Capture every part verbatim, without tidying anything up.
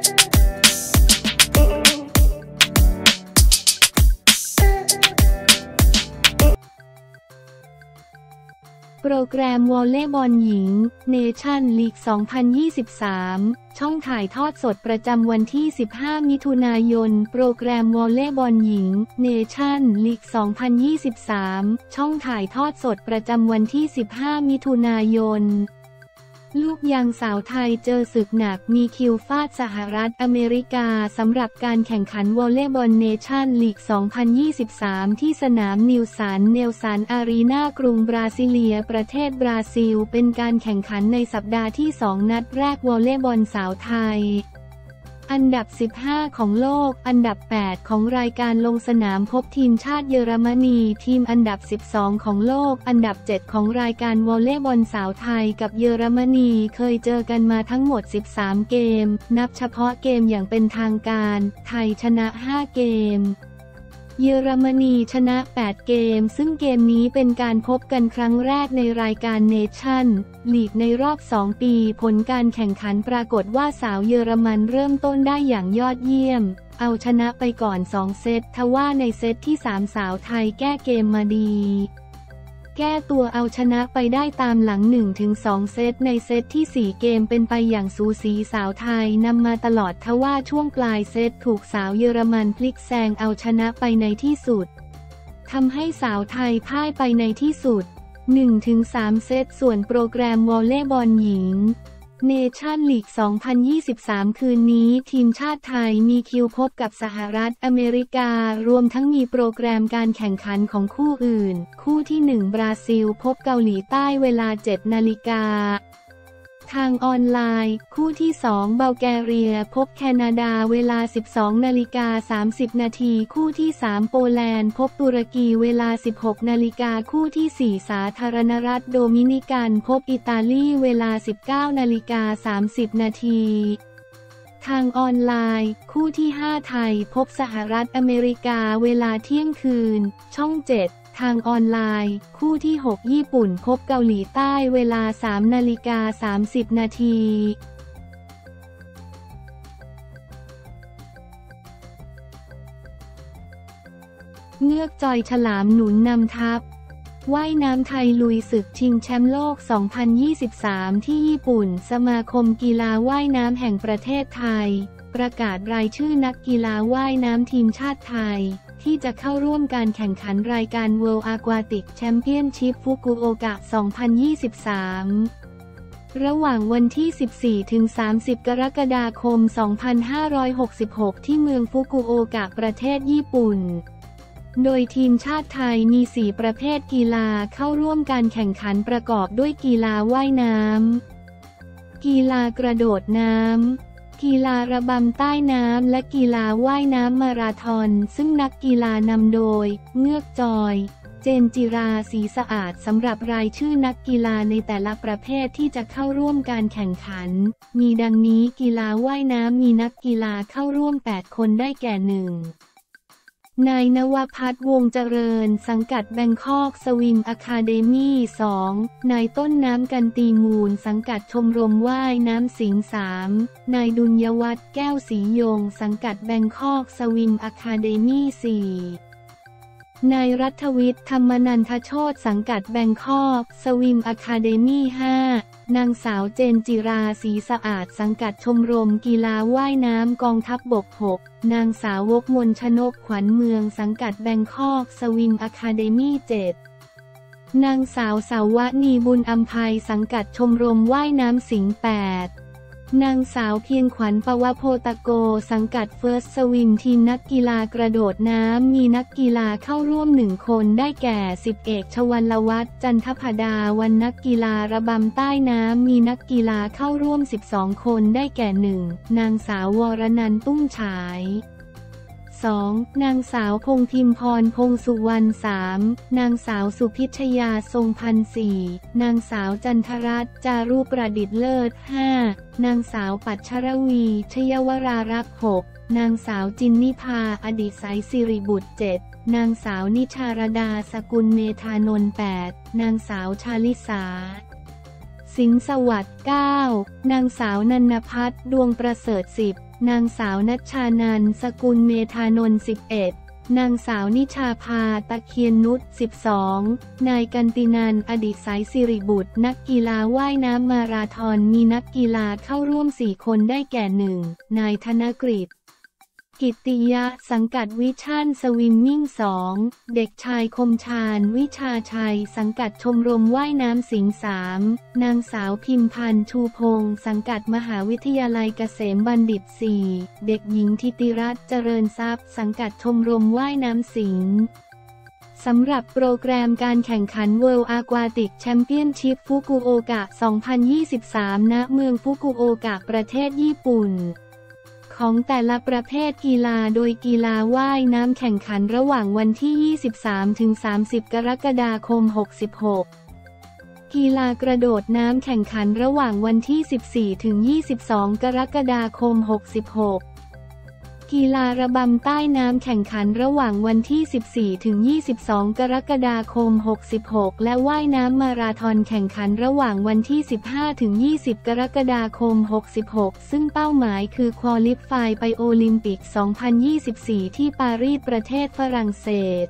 โปรแกรมวอลเลย์บอลหญิงเนชั่นลีก สองพันยี่สิบสาม ช่องถ่ายทอดสดประจำวันที่ สิบห้า มิถุนายน โปรแกรมวอลเลย์บอลหญิงเนชั่นลีก สองพันยี่สิบสาม ช่องถ่ายทอดสดประจำวันที่ สิบห้า มิถุนายน ลูกยางสาวไทยเจอศึกหนักมีคิวฟาดสหรัฐอเมริกาสำหรับการแข่งขันวอลเลย์บอลเนชั่นลีก สองพันยี่สิบสาม ที่สนามนิวสันเนลสันอารีนากรุงบราซิเลียประเทศบราซิลเป็นการแข่งขันในสัปดาห์ที่สองนัดแรกวอลเลย์บอลสาวไทยอันดับ สิบห้า ของโลกอันดับ แปด ของรายการลงสนามพบทีมชาติเยอรมนีทีมอันดับ สิบสอง ของโลกอันดับ เจ็ด ของรายการวอลเลย์บอลสาวไทยกับเยอรมนีเคยเจอกันมาทั้งหมด สิบสาม เกมนับเฉพาะเกมอย่างเป็นทางการไทยชนะ ห้า เกมเยอรมนีชนะ แปด เกมซึ่งเกมนี้เป็นการพบกันครั้งแรกในรายการเนชั่นลีกในรอบ สอง ปีผลการแข่งขันปรากฏว่าสาวเยอรมันเริ่มต้นได้อย่างยอดเยี่ยมเอาชนะไปก่อน สอง เซตทว่าในเซตที่ สาม สาวไทยแก้เกมมาดีแก้ตัวเอาชนะไปได้ตามหลัง หนึ่งถึงสอง เซตในเซตที่ สี่ เกมเป็นไปอย่างสูสีสาวไทยนำมาตลอดทว่าช่วงปลายเซตถูกสาวเยอรมันพลิกแซงเอาชนะไปในที่สุดทำให้สาวไทยพ่ายไปในที่สุด หนึ่งถึงสาม เซตส่วนโปรแกรมวอลเลย์บอลหญิงเนชั่นลีก สองพันยี่สิบสาม คืนนี้ทีมชาติไทยมีคิวพบกับสหรัฐอเมริการวมทั้งมีโปรแกรมการแข่งขันของคู่อื่นคู่ที่ หนึ่ง บราซิลพบเกาหลีใต้เวลา เจ็ด นาฬิกาทางออนไลน์คู่ที่ สอง บัลแกเรียพบแคนาดาเวลา สิบสอง นาฬิกา สามสิบ นาทีคู่ที่ สาม โปแลนด์พบตุรกีเวลา สิบหก นาฬิกาคู่ที่ สี่ สาธารณรัฐโดมินิกันพบอิตาลีเวลา สิบเก้า นาฬิกา สามสิบ นาทีทางออนไลน์คู่ที่ ห้า ไทยพบสหรัฐอเมริกาเวลาเที่ยงคืนช่อง เจ็ดทางออนไลน์คู่ที่ หก ญี่ปุ่นพบเกาหลีใต้เวลา สาม นาฬิกา สามสิบ นาทีเงือกจอยฉลามหนุนนำทัพว่ายน้ำไทยลุยศึกชิงแชมป์โลก สองพันยี่สิบสาม ที่ญี่ปุ่นสมาคมกีฬาว่ายน้ำแห่งประเทศไทยประกาศรายชื่อนักกีฬาว่ายน้ำทีมชาติไทยที่จะเข้าร่วมการแข่งขันรายการ World Aquatic Championship ฟุกุโอกะ สองพันยี่สิบสาม ระหว่างวันที่ สิบสี่ถึงสามสิบ กรกฎาคม สองพันห้าร้อยหกสิบหก ที่เมืองฟุกุโอกะประเทศญี่ปุ่นโดยทีมชาติไทยมี สี่ ประเภทกีฬาเข้าร่วมการแข่งขันประกอบด้วยกีฬาว่ายน้ำกีฬากระโดดน้ำกีฬาระบำใต้น้ำและกีฬาว่ายน้ำมาราธอนซึ่งนักกีฬานำโดยเงือกจอยเจนจิราศรีสะอาดสำหรับรายชื่อนักกีฬาในแต่ละประเภทที่จะเข้าร่วมการแข่งขันมีดังนี้กีฬาว่ายน้ำมีนักกีฬาเข้าร่วม แปด คนได้แก่ หนึ่งนายณวพัฒน์วงเจริญสังกัดแบงคอกสวิมอะคาเดมี่ สองนายต้นน้ำกันตีมูลสังกัดชมรมว่ายน้ำสิงห์ สามนายดุลยวัฒน์แก้วศรียงสังกัดแบงคอกสวิมอะคาเดมี่ สี่นายรัฐวิทย์ธรรมนันทโชติสังกัดแบงคอกสวิมอะคาเดมี่ ห้านางสาวเจนจิราศรีสะอาดสังกัดชมรมกีฬาว่ายน้ำกองทัพบก หกนางสาววกมนชนกขวัญเมืองสังกัดแบงคอกสวิมอะคาเดมี่ เจ็ดนางสาวสาวนีบุญอำไพสังกัดชมรมว่ายน้ำสิงห์ แปดนางสาวเพียงขวัญปวโพตโกสังกัดเฟิร์สสวิมทีมนักกีฬากระโดดน้ำมีนักกีฬาเข้าร่วมหนึ่งคนได้แก่สิบเอกชวัลวัฒน์จันทพดาวันนักกีฬาระบำใต้น้ำมีนักกีฬาเข้าร่วมสิบสองคนได้แก่ หนึ่งนางสาววรนันท์ตุ้งฉาย สองนางสาวพงพิมพรพงสุวรรณ สามนางสาวสุพิชยาทรงพันธ์ สี่นางสาวจันทรัตน์จารุประดิษฐ์เลิศ ห้านางสาวปัชรวีชยวรารักษ์ หกนางสาวจินนิภาอดิศัยสิริบุตร เจ็ดนางสาวนิชารดาสกุลเมธานนท์ แปดนางสาวชาลิสาสินสวัสดิ์เก้านางสาวนันนภัทรดวงประเสริฐสิบนางสาวนัชชานันท์สกุลเมธานนท์สิบเอ็ดนางสาวนิชาภาตะเคียนนุชสิบสองนายกันตินันท์อดิษายสิริบุตรนักกีฬาว่ายน้ำมาราธอนมีนักกีฬาเข้าร่วมสี่คนได้แก่หนึ่งนายธนกฤษกิตติยะสังกัดวิชั่นสวิมมิ่งสองเด็กชายคมชาญวิชาชัยสังกัดชมรมว่ายน้ำสิงห์สามนางสาวพิมพันธ์ชูพงศ์สังกัดมหาวิทยาลัยเกษมบัณฑิตสี่เด็กหญิงธิติรัตน์เจริญทรัพย์สังกัดชมรมว่ายน้ำสิงห์สำหรับโปรแกรมการแข่งขัน World Aquatic Championship ฟุกุโอกะ สองพันยี่สิบสาม ณ เมืองฟุกุโอกะประเทศญี่ปุ่นของแต่ละประเภทกีฬาโดยกีฬาว่ายน้ำแข่งขันระหว่างวันที่ ยี่สิบสามถึงสามสิบ กรกฎาคม หกสิบหก กีฬากระโดดน้ำแข่งขันระหว่างวันที่ สิบสี่ถึงยี่สิบสอง กรกฎาคม หกสิบหก กีฬาระบำใต้น้ำแข่งขันระหว่างวันที่ สิบสี่ถึงยี่สิบสอง กรกฎาคม หกสิบหก และว่ายน้ำมาราธอนแข่งขันระหว่างวันที่ สิบห้าถึงยี่สิบ กรกฎาคม หกสิบหก ซึ่งเป้าหมายคือควอลิฟายไปโอลิมปิก สองพันยี่สิบสี่ ที่ปารีสประเทศฝรั่งเศส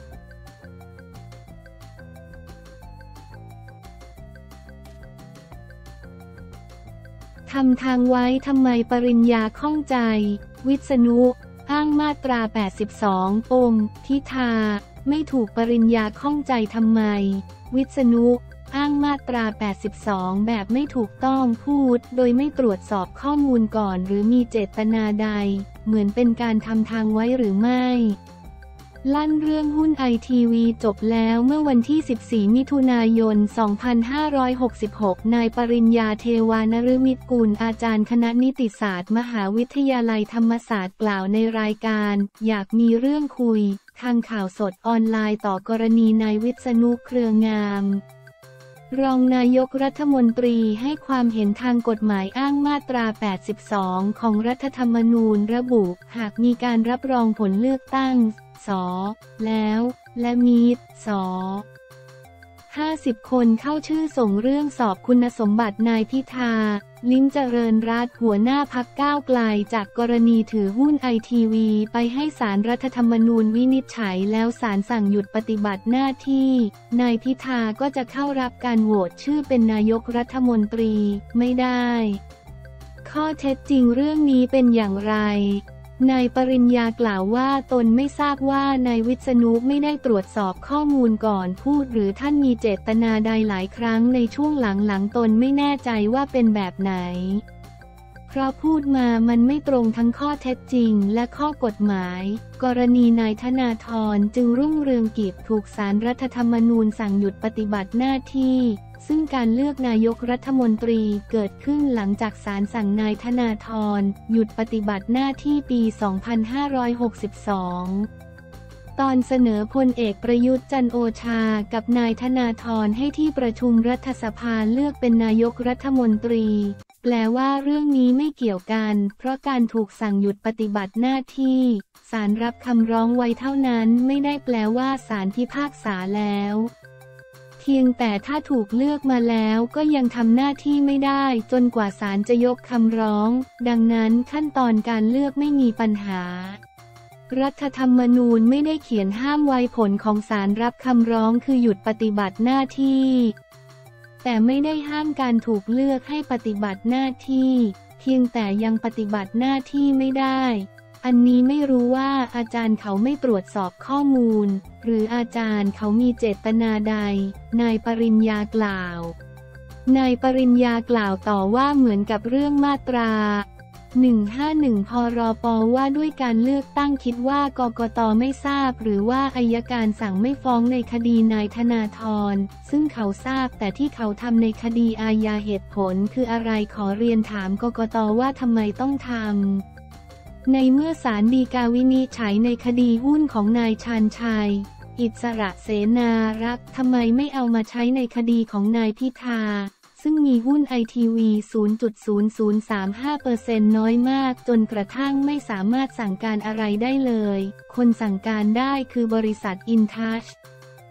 ทำทางไว้ทำไมปริญญาข้องใจวิษณุอ้างมาตราแปดสิบสองปมทิธาไม่ถูกปริญญาข้องใจทำไมวิษณุอ้างมาตราแปดสิบสองแบบไม่ถูกต้องพูดโดยไม่ตรวจสอบข้อมูลก่อนหรือมีเจตนาใดเหมือนเป็นการทำทางไว้หรือไม่ลั่นเรื่องหุ้นไอทีวีจบแล้วเมื่อวันที่ สิบสี่ มิถุนายน สองพันห้าร้อยหกสิบหก นายปริญญาเทวานฤมิตกุลอาจารย์คณะนิติศาสตร์มหาวิทยาลัยธรรมศาสตร์กล่าวในรายการอยากมีเรื่องคุยทางข่าวสดออนไลน์ต่อกรณีนายวิษณุเครืองามรองนายกรัฐมนตรีให้ความเห็นทางกฎหมายอ้างมาตรา แปดสิบสอง ของรัฐธรรมนูญระบุหากมีการรับรองผลเลือกตั้งส.แล้วและมีส.ห้าสิบ คนเข้าชื่อส่งเรื่องสอบคุณสมบัตินายพิธาลิ้มเจริญรัตน์หัวหน้าพรรคก้าวไกลจากกรณีถือหุ้นไอทีวีไปให้ศาลรัฐธรรมนูญวินิจฉัยแล้วศาลสั่งหยุดปฏิบัติหน้าที่นายพิธาก็จะเข้ารับการโหวตชื่อเป็นนายกรัฐมนตรีไม่ได้ข้อเท็จจริงเรื่องนี้เป็นอย่างไรนายปริญญากล่าวว่าตนไม่ทราบว่านายวิษณุไม่ได้ตรวจสอบข้อมูลก่อนพูดหรือท่านมีเจตนาใดหลายครั้งในช่วงหลังๆตนไม่แน่ใจว่าเป็นแบบไหนเพราะพูดมามันไม่ตรงทั้งข้อเท็จจริงและข้อกฎหมายกรณีนายธนาธรจึงรุ่งเรืองกิจถูกศาลรัฐธรรมนูญสั่งหยุดปฏิบัติหน้าที่ซึ่งการเลือกนายกรัฐมนตรีเกิดขึ้นหลังจากศาลสั่งนายธนาธรหยุดปฏิบัติหน้าที่ปี สองพันห้าร้อยหกสิบสอง ตอนเสนอพลเอกประยุทธ์จันทร์โอชากับนายธนาธรให้ที่ประชุมรัฐสภาเลือกเป็นนายกรัฐมนตรีแปลว่าเรื่องนี้ไม่เกี่ยวกันเพราะการถูกสั่งหยุดปฏิบัติหน้าที่ศาลรับคำร้องไว้เท่านั้นไม่ได้แปลว่าศาลพิพากษาแล้วเพียงแต่ถ้าถูกเลือกมาแล้วก็ยังทำหน้าที่ไม่ได้จนกว่าศาลจะยกคำร้องดังนั้นขั้นตอนการเลือกไม่มีปัญหารัฐธรรมนูญไม่ได้เขียนห้ามไว้ผลของศาลรับคำร้องคือหยุดปฏิบัติหน้าที่แต่ไม่ได้ห้ามการถูกเลือกให้ปฏิบัติหน้าที่เพียงแต่ยังปฏิบัติหน้าที่ไม่ได้อันนี้ไม่รู้ว่าอาจารย์เขาไม่ตรวจสอบข้อมูลหรืออาจารย์เขามีเจตนาใดนายปริญญากล่าวนายปริญญากล่าวต่อว่าเหมือนกับเรื่องมาตราหนึ่งห้าหนึ่ง พรป.ว่าด้วยการเลือกตั้งคิดว่ากกต.ไม่ทราบหรือว่าอัยการสั่งไม่ฟ้องในคดีนายธนาธรซึ่งเขาทราบแต่ที่เขาทำในคดีอาญาเหตุผลคืออะไรขอเรียนถามกกต.ว่าทำไมต้องทำในเมื่อศาลฎีกาวินิจฉัยในคดีหุ้นของนายชาญชัยอิสระเสนารักษ์ทำไมไม่เอามาใช้ในคดีของนายพิธาซึ่งมีหุ้นไอทีวี ศูนย์จุดศูนย์ศูนย์สามห้าเปอร์เซ็นต์ น้อยมากจนกระทั่งไม่สามารถสั่งการอะไรได้เลยคนสั่งการได้คือบริษัทอินทัช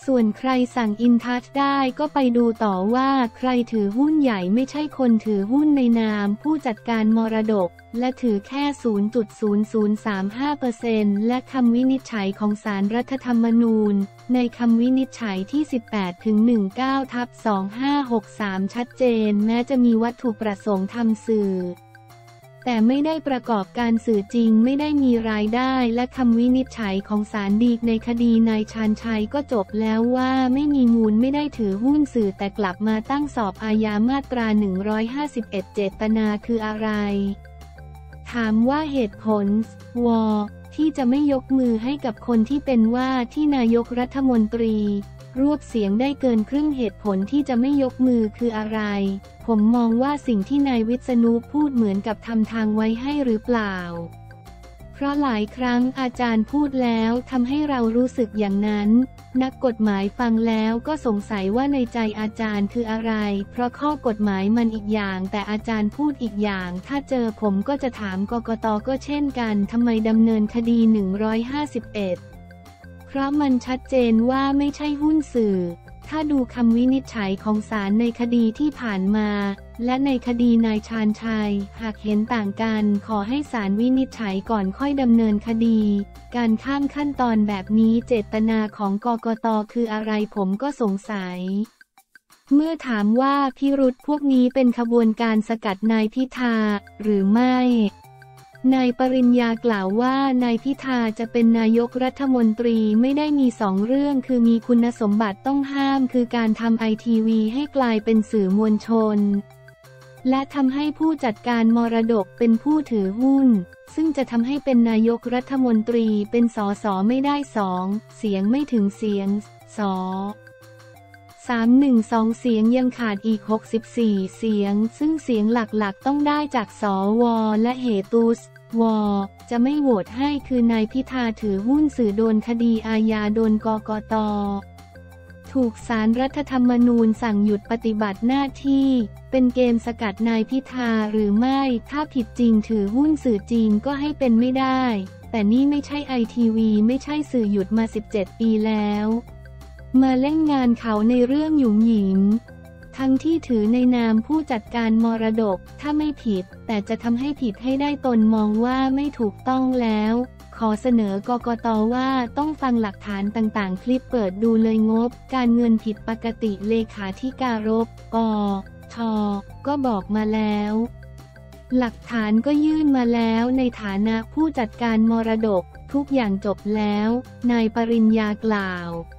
ส่วนใครสั่งอินทัชได้ก็ไปดูต่อว่าใครถือหุ้นใหญ่ไม่ใช่คนถือหุ้นในนามผู้จัดการมรดกและถือแค่ ศูนย์จุดศูนย์ศูนย์สามห้าเปอร์เซ็นต์ และคำวินิจฉัยของศาลรัฐธรรมนูญในคำวินิจฉัยที่ สิบแปดถึงสิบเก้า ทับ สองพันห้าร้อยหกสิบสาม ชัดเจนแม้จะมีวัตถุประสงค์ทำสื่อแต่ไม่ได้ประกอบการสื่อจริงไม่ได้มีรายได้และคำวินิจฉัยของศาลฎีกในคดีนายชาญชัยก็จบแล้วว่าไม่มีมูลไม่ได้ถือหุ้นสื่อแต่กลับมาตั้งสอบอาญามาตราหนึ่งร้อยห้าสิบเอ็ดเจตนาคืออะไรถามว่าเหตุผลวที่จะไม่ยกมือให้กับคนที่เป็นว่าที่นายกรัฐมนตรีรวบเสียงได้เกินครึ่งเหตุผลที่จะไม่ยกมือคืออะไรผมมองว่าสิ่งที่นายวิษณุพูดเหมือนกับทำทางไว้ให้หรือเปล่าเพราะหลายครั้งอาจารย์พูดแล้วทำให้เรารู้สึกอย่างนั้นนักกฎหมายฟังแล้วก็สงสัยว่าในใจอาจารย์คืออะไรเพราะข้อกฎหมายมันอีกอย่างแต่อาจารย์พูดอีกอย่างถ้าเจอผมก็จะถามกกต.ก็เช่นกันทำไมดำเนินคดีหนึ่งร้อยห้าสิบเอ็ดเพราะมันชัดเจนว่าไม่ใช่หุ้นสื่อถ้าดูคำวินิจฉัยของศาลในคดีที่ผ่านมาและในคดีนายชาญชัยหากเห็นต่างกันขอให้ศาลวินิจฉัยก่อนค่อยดำเนินคดีการข้ามขั้นตอนแบบนี้เจตนาของกกต.คืออะไรผมก็สงสัยเมื่อถามว่าพิรุธพวกนี้เป็นขบวนการสกัดนายพิธาหรือไม่นายปริญญากล่าวว่านายพิธาจะเป็นนายกรัฐมนตรีไม่ได้มีสองเรื่องคือมีคุณสมบัติต้องห้ามคือการทำไอทีวีให้กลายเป็นสื่อมวลชนและทำให้ผู้จัดการมรดกเป็นผู้ถือหุ้นซึ่งจะทำให้เป็นนายกรัฐมนตรีเป็นสสไม่ได้สองเสียงไม่ถึงเสียงสสามสิบสองเสียงยังขาดอีกหกสิบสี่เสียงซึ่งเสียงหลักๆต้องได้จากสวและเหตุสวจะไม่โหวตให้คือนายพิธาถือหุ้นสื่อโดนคดีอาญาโดนกกต.ถูกศาลรัฐธรรมนูญสั่งหยุดปฏิบัติหน้าที่เป็นเกมสกัดนายพิธาหรือไม่ถ้าผิดจริงถือหุ้นสื่อจริงก็ให้เป็นไม่ได้แต่นี่ไม่ใช่ไอทีวีไม่ใช่สื่อหยุดมาสิบเจ็ดปีแล้วมาเล่นงานเขาในเรื่องหยุมหยิมทั้งที่ถือในนามผู้จัดการมรดกถ้าไม่ผิดแต่จะทำให้ผิดให้ได้ตนมองว่าไม่ถูกต้องแล้วขอเสนอกกต.ว่าต้องฟังหลักฐานต่างๆคลิปเปิดดูเลยงบการเงินผิดปกติเลขาธิการบกท.ก็บอกมาแล้วหลักฐานก็ยื่นมาแล้วในฐานะผู้จัดการมรดกทุกอย่างจบแล้วนายปริญญากล่าว